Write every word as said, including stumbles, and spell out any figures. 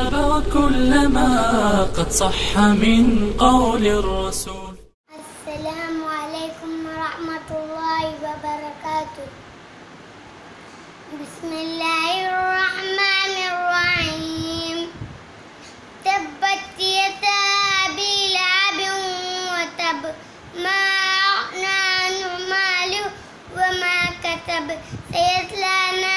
نرى كل ما قد صح من قول الرسول. السلام عليكم ورحمة الله وبركاته. بسم الله الرحمن الرحيم. تبت يدا أبي لهب وتب، ما أغنى عنه ماله وما كسب، سيصلى